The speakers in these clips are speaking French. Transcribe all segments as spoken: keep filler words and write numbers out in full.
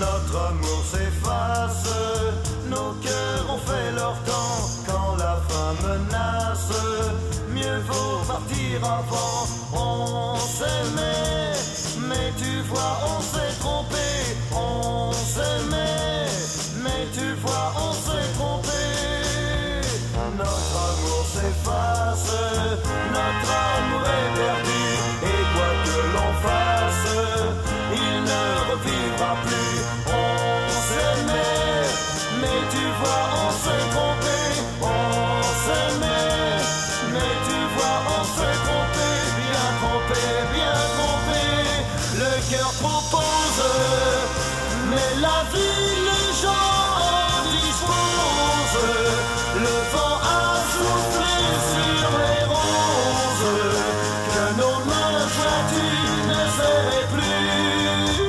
Notre amour s'efface, nos cœurs ont fait leur temps. Quand la fin menace, mieux vaut partir avant. On s'aimait, mais tu vois on s'est trompé. On s'aimait, mais tu vois on s'est trompé. Notre amour s'efface, notre amour est perdu. Et quoi que l'on fasse, il ne revivra plus. On s'aimait, mais tu vois on s'est trompé. On s'aimait, mais tu vois on s'est trompé. Bien trompé, bien trompé. Le cœur propose, mais la vie, les gens en disposent. Le vent a soufflé sur les roses, que nos mains jointues ne serraient plus.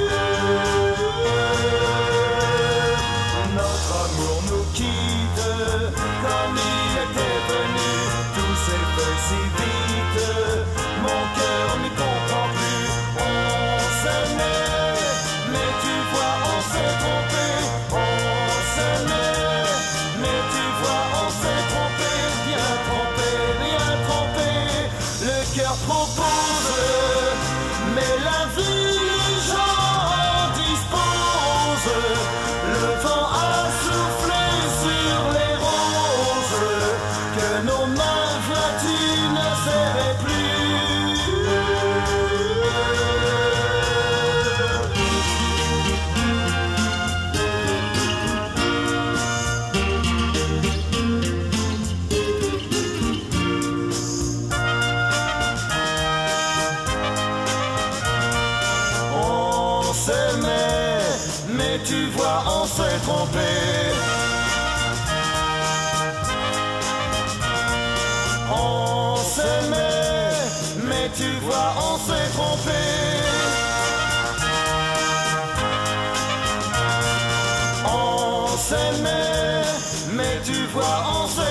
Notre amour nous quitte, comme il était venu. Tout s'est fait si vite, mon cœur n'y comprend plus. On s'aimait, mais tu vois on s'est trompé. On s'aimait, mais tu vois on s'est trompé. Bien trompé, bien trompé. Le cœur propose, mais la vie, les gens en disposent. Le vent a soufflé sur les roses, que nos mains jointues ne serraient plus. On s'aimait, mais tu vois on s'est trompé. On s'aimait, mais tu vois on s'est trompé. On s'aimait, mais tu vois on s'est